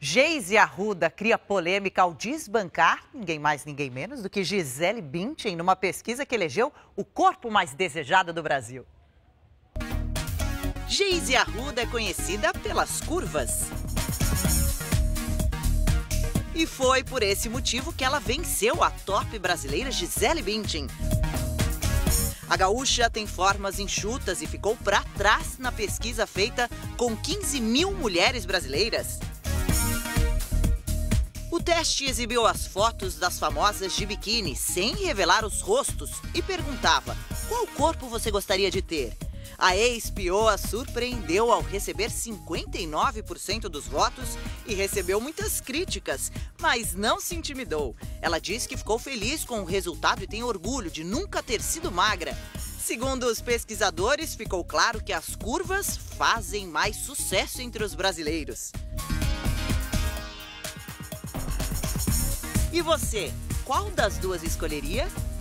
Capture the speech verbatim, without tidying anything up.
Geise Arruda cria polêmica ao desbancar ninguém mais, ninguém menos do que Gisele Bündchen numa pesquisa que elegeu o corpo mais desejado do Brasil. Geise Arruda é conhecida pelas curvas. E foi por esse motivo que ela venceu a top brasileira Gisele Bündchen. A gaúcha tem formas enxutas e ficou para trás na pesquisa feita com quinze mil mulheres brasileiras. O teste exibiu as fotos das famosas de biquíni, sem revelar os rostos, e perguntava: qual corpo você gostaria de ter? A ex-pioa surpreendeu ao receber cinquenta e nove por cento dos votos e recebeu muitas críticas, mas não se intimidou. Ela disse que ficou feliz com o resultado e tem orgulho de nunca ter sido magra. Segundo os pesquisadores, ficou claro que as curvas fazem mais sucesso entre os brasileiros. E você, qual das duas escolheria?